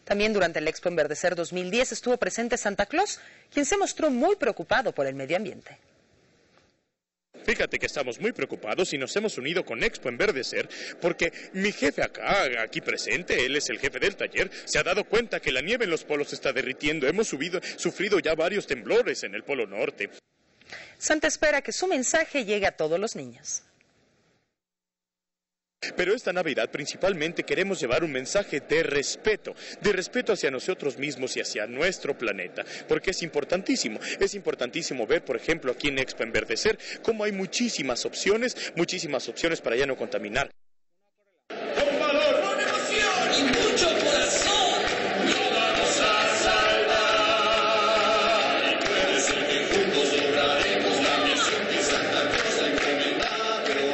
También durante el Expo Enverdecer 2010 estuvo presente Santa Claus, quien se mostró muy preocupado por el medio ambiente. Fíjate que estamos muy preocupados y nos hemos unido con Expo Enverdecer porque mi jefe aquí presente, él es el jefe del taller, se ha dado cuenta que la nieve en los polos se está derritiendo. Hemos sufrido ya varios temblores en el Polo Norte. Santa espera que su mensaje llegue a todos los niños. Pero esta Navidad principalmente queremos llevar un mensaje de respeto hacia nosotros mismos y hacia nuestro planeta, porque es importantísimo ver, por ejemplo, aquí en Expo Enverdecer, cómo hay muchísimas opciones para ya no contaminar.